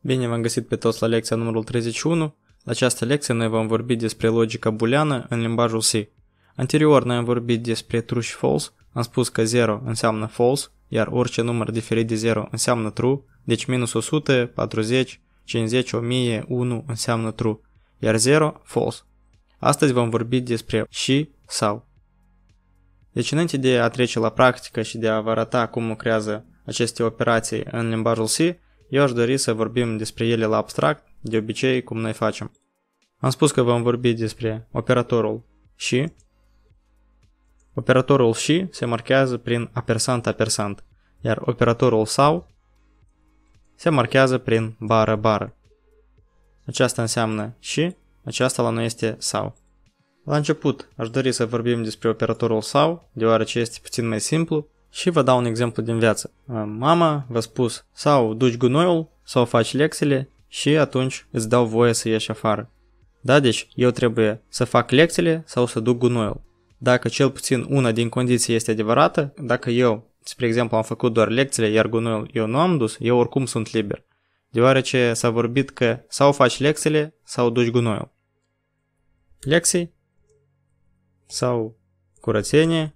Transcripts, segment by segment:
Bine v-am găsit pe toți la lecția numărul 31. La această lecție noi vom vorbi despre logica booleană în limbajul C. Anterior noi am vorbit despre true și false, am spus că 0 înseamnă false, iar orice număr diferit de 0 înseamnă true, deci minus 100, 40, 50, 1000, 1 înseamnă true, iar 0 false. Astăzi vom vorbi despre și sau. Deci înainte de a trece la practică și de a vă arăta cum lucrează aceste operații în limbajul C, eu aș dori să vorbim despre ele la abstract, de obicei cum noi facem. Am spus că vom vorbi despre operatorul și. Operatorul și se marchează prin apersant, iar operatorul sau se marchează prin bară. Aceasta înseamnă și, aceasta la noi este sau. La început aș dori să vorbim despre operatorul sau, deoarece este puțin mai simplu, și vă dau un exemplu din viață. Mama v-a spus sau duci gunoiul sau faci lecțiile și atunci îți dau voie să ieși afară. Da, deci eu trebuie să fac lecțiile sau să duc gunoiul. Dacă cel puțin una din condiții este adevărată, dacă eu, spre exemplu, am făcut doar lecțiile, iar gunoiul eu nu am dus, eu oricum sunt liber. Deoarece s-a vorbit că sau faci lecțiile sau duci gunoiul. Lecții sau curățenie.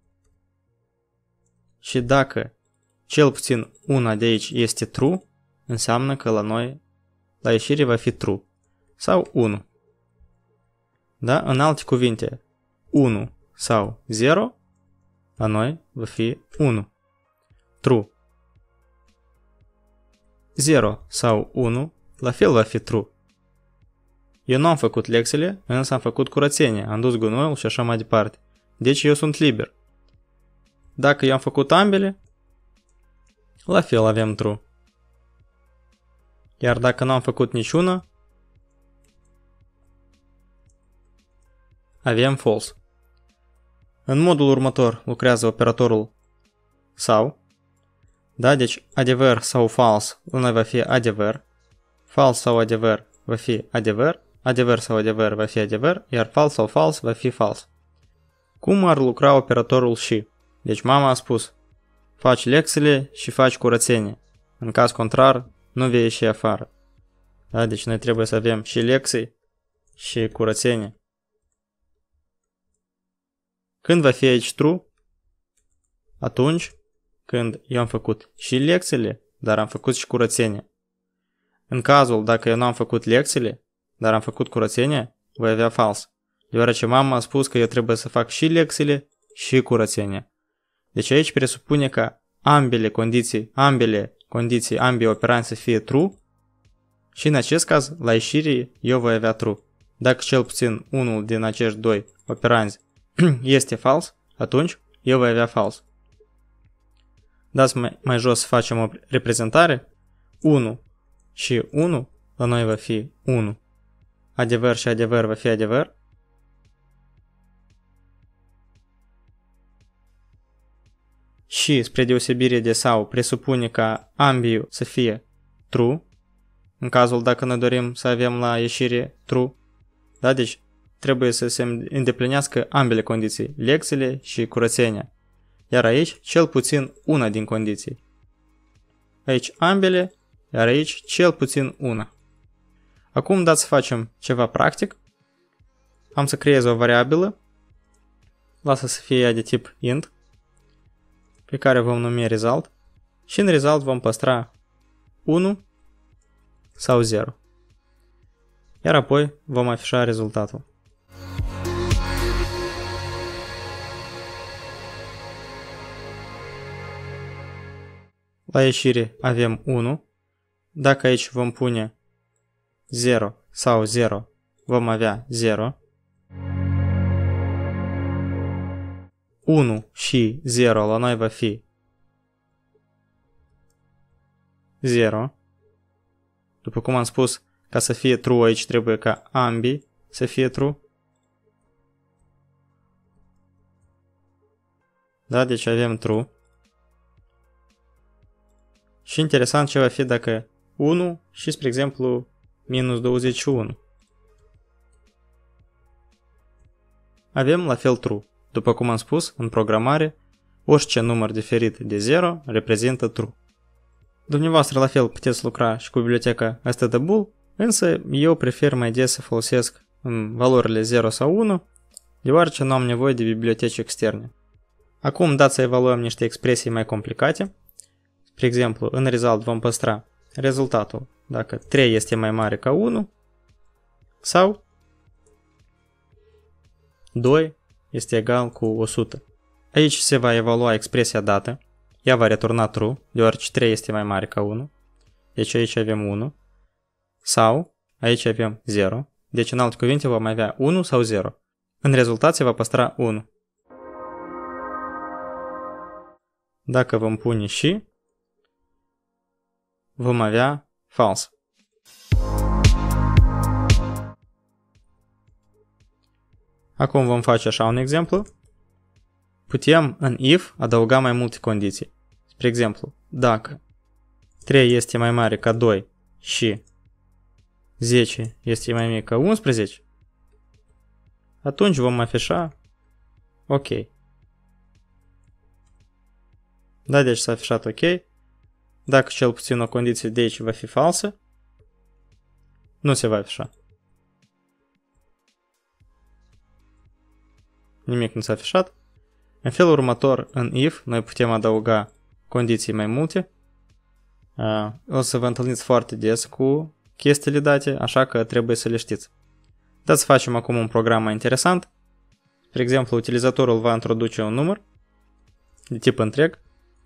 Și dacă cel puțin una de aici este true, înseamnă că la noi, la ieșire va fi true. Sau 1. Da? În alte cuvinte, 1 sau 0, la noi va fi 1. True. 0 sau 1, la fel va fi true. Eu nu am făcut lecțiile, însă am făcut curățenie, am dus gunoiul și așa mai departe. Deci eu sunt liber. Dacă eu am făcut ambele, la fel avem true. Iar dacă nu am făcut niciuna, avem false. În modul următor lucrează operatorul sau. Da, deci adevăr sau false la noi va fi adevăr. False sau adevăr va fi adevăr. Adevăr sau adevăr va fi adevăr, iar false sau false va fi false. Cum ar lucra operatorul și? Deci mama a spus, faci lecțiile și faci curățenie. În caz contrar, nu vei ieși afară. Da, deci noi trebuie să avem și lecții și curățenie. Când va fi aici true? Atunci când eu am făcut și lecțiile, dar am făcut și curățenie. În cazul dacă eu nu am făcut lecțiile, dar am făcut curățenie, voi avea false. Deoarece mama a spus că eu trebuie să fac și lecțiile și curățenie. Deci aici presupune că ambele condiții, ambii operanți să fie true și în acest caz, la ieșire, eu voi avea true. Dacă cel puțin unul din acești doi operanți este false, atunci eu voi avea false. Dați mai jos să facem o reprezentare. 1 și 1 la noi va fi 1. Adevăr și adevăr va fi adevăr. Și, spre deosebire de sau, presupune ca ambii să fie true, în cazul dacă ne dorim să avem la ieșire true. Da, deci trebuie să se îndeplinească ambele condiții, lecțiile și curățenia. Iar aici, cel puțin una din condiții. Aici ambele, iar aici cel puțin una. Acum dați să facem ceva practic. Am să creez o variabilă, lasă să fie ea de tip int, pe care vom numi result și în result vom păstra 1 sau 0. Iar apoi vom afișa rezultatul. La ieșire avem 1. Dacă aici vom pune 0 sau 0, vom avea 0. 1 și 0 la noi va fi 0. După cum am spus, ca să fie true aici trebuie ca ambii să fie true. Da, deci avem true. Și interesant ce va fi dacă 1 și, spre exemplu, minus 21. Avem la fel true. După cum am spus, în programare, orice număr diferit de 0 reprezintă true. Dumneavoastră la fel puteți lucra și cu biblioteca stdbull, însă eu prefer mai des să folosesc în valorile 0 sau 1, deoarece nu am nevoie de biblioteci externe. Acum dați să evaluăm niște expresii mai complicate. Spre exemplu, în result vom păstra rezultatul dacă 3 este mai mare ca 1 sau 2 este egal cu 100. Aici se va evalua expresia dată. Ea va returna true, deoarece 3 este mai mare ca 1. Deci aici avem 1. Sau aici avem 0. Deci în alte cuvinte vom avea 1 sau 0. În rezultat se va păstra 1. Dacă vom pune și, vom avea false. Acum vom face așa un exemplu. Putem în if adăuga mai multe condiții. Spre exemplu, dacă 3 este mai mare ca 2 și 10 este mai mic ca 11, atunci vom afișa OK. Da, deci s-a afișat OK. Dacă cel puțin o condiție de aici va fi falsă, nu se va afișa. Nimic nu s-a afișat. În felul următor, în if, noi putem adăuga condiții mai multe. O să vă întâlniți foarte des cu chestiile date, așa că trebuie să le știți. Dați să facem acum un program mai interesant. Spre exemplu, utilizatorul va introduce un număr de tip întreg.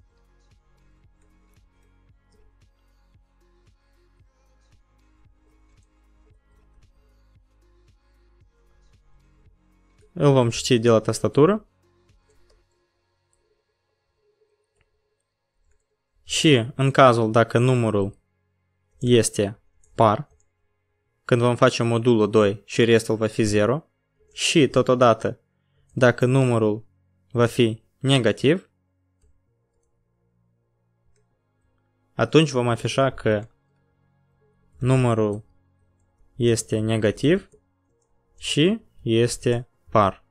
Îl vom citi de la tastatură. Și în cazul dacă numărul este par, când vom face modulul 2 și restul va fi 0, și totodată dacă numărul va fi negativ, atunci vom afișa că numărul este negativ și este par.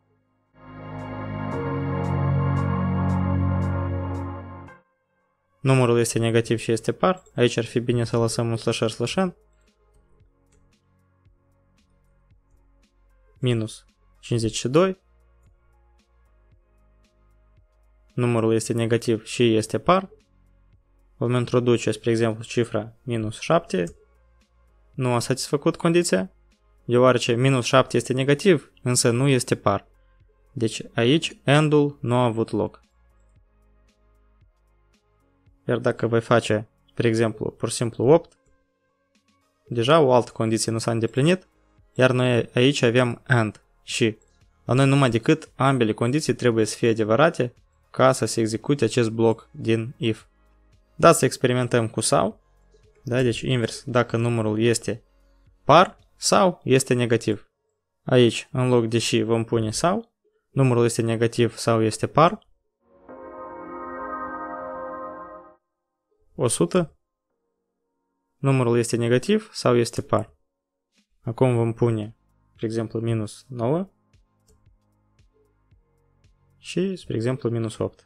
Numărul este negativ și este par. Aici ar fi bine să lăsăm un /n minus 52. Numărul este negativ și este par. Vom introduce, spre exemplu, cifra minus 7. Nu a satisfăcut condiția, deoarece minus 7 este negativ, însă nu este par. Deci aici AND-ul nu a avut loc. Iar dacă voi face, spre exemplu, pur și simplu 8, deja o altă condiție nu s-a îndeplinit, iar noi aici avem AND și la noi numai decât ambele condiții trebuie să fie adevărate ca să se execute acest bloc din if. Da, să experimentăm cu sau, da, deci invers, dacă numărul este par sau este negativ. Aici, în loc de și, vom pune sau, numărul este negativ sau este par, 100, numărul este negativ sau este par. Acum vom pune, spre exemplu, minus 9 și, spre exemplu, minus 8.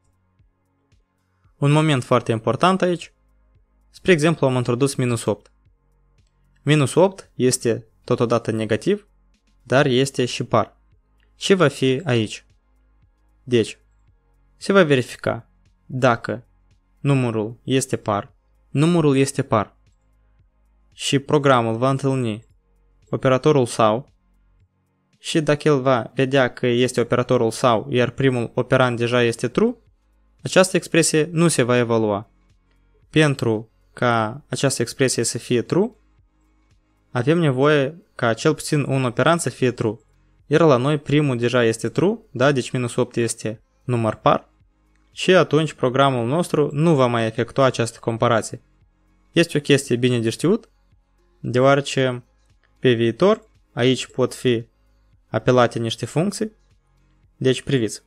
Un moment foarte important aici, spre exemplu, am introdus minus 8. Minus 8 este totodată negativ, dar este și par. Ce va fi aici? Deci, se va verifica dacă numărul este par, numărul este par și programul va întâlni operatorul sau și dacă el va vedea că este operatorul sau, iar primul operand deja este true, această expresie nu se va evalua. Pentru ca această expresie să fie true, avem nevoie ca cel puțin un operand să fie true. Iar la noi primul deja este true, da? Deci minus 8 este număr par și atunci programul nostru nu va mai efectua această comparație. Este o chestie bine de știut, deoarece pe viitor aici pot fi apelate niște funcții, deci priviți.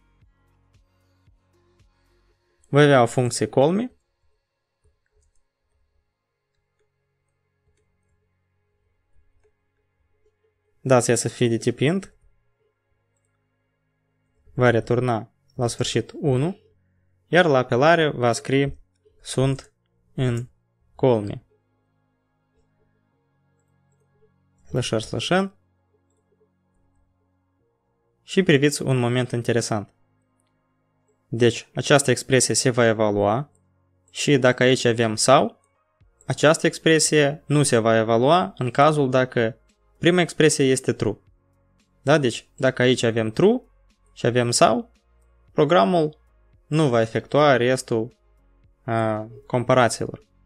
Voi avea o funcție callMe, dați ea să fie de tip int, va returna la sfârșit 1, iar la apelare va scrie sunt în colme. //n. Și priviți un moment interesant. Deci, această expresie se va evalua și dacă aici avem sau, această expresie nu se va evalua în cazul dacă prima expresie este true. Da? Deci, dacă aici avem true și avem sau, programul nu va efectua restul comparațiilor.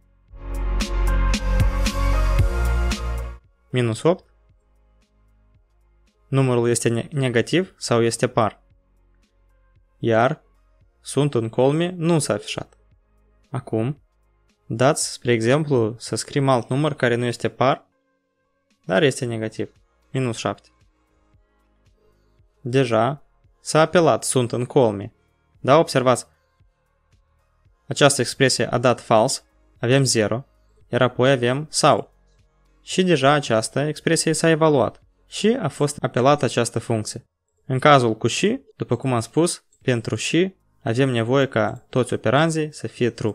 -8. Numărul este negativ sau este par. Iar sunt în colme nu s-a afișat. Acum, dați, spre exemplu, să scriem alt număr care nu este par, dar este negativ. -7. Deja s-a apelat sunt în colme. Da, observați. Această expresie a dat false, avem 0, iar apoi avem sau. Și deja această expresie s-a evaluat și a fost apelată această funcție. În cazul cu și, după cum am spus, pentru și avem nevoie ca toți operanzii să fie true.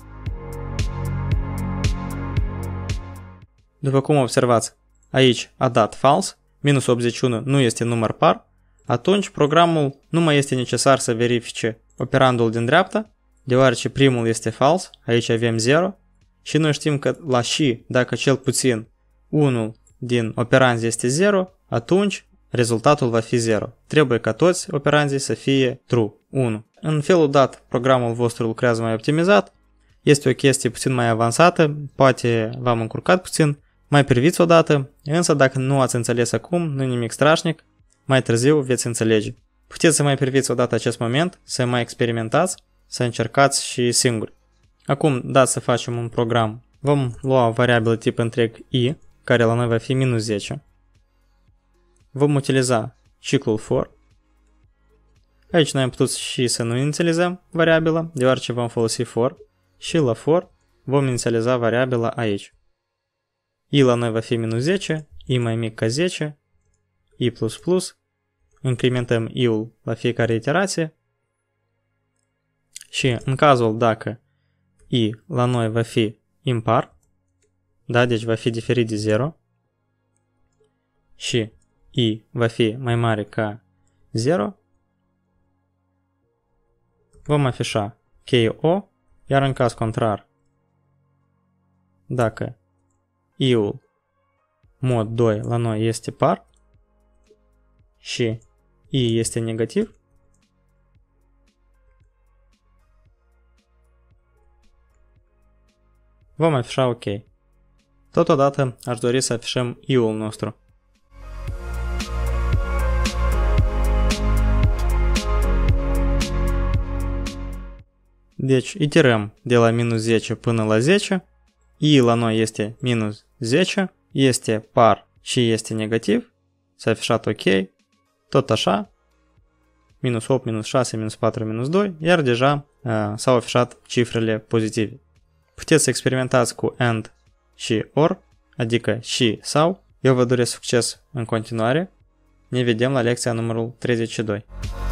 După cum observați, aici a dat false, -81 nu este număr par, atunci programul nu mai este necesar să verifice operandul din dreapta, deoarece primul este false, aici avem 0, și noi știm că la și, dacă cel puțin unul din operanzi este 0, atunci rezultatul va fi 0. Trebuie ca toți operanzii să fie true, 1. În felul dat, programul vostru lucrează mai optimizat, este o chestie puțin mai avansată, poate v-am încurcat puțin, mai priviți odată, însă dacă nu ați înțeles acum, nu nimic strașnic, mai târziu veți înțelege. Puteți să mai priviți odată acest moment, să mai experimentați, să încercați și singuri. Acum dați să facem un program. Vom lua o variabilă tip întreg i, care la noi va fi -10. Vom utiliza ciclul for. Aici noi am putut și să nu inițializăm variabila, deoarece vom folosi for. Și la for vom inițializa variabila aici. I la noi va fi -10, i mai mic ca 10, i++, incrementăm i-ul la fiecare iterație și în cazul dacă i la noi va fi impar, da, deci va fi diferit de 0 și i va fi mai mare ca 0, vom afișa KO, iar în caz contrar, dacă i-ul mod 2 la noi este par și i este negativ, vom afișa OK. Totodată aș dori să afișăm i-ul nostru. Deci iterăm de la -10 până la 10, i la noi este -10, este par și este negativ, s-a afișat OK, tot așa, -8, -6, -4, -2, iar deja s-au afișat cifrele pozitive. Puteți să experimentați cu AND și OR, adică și sau. Eu vă doresc succes în continuare. Ne vedem la lecția numărul 32.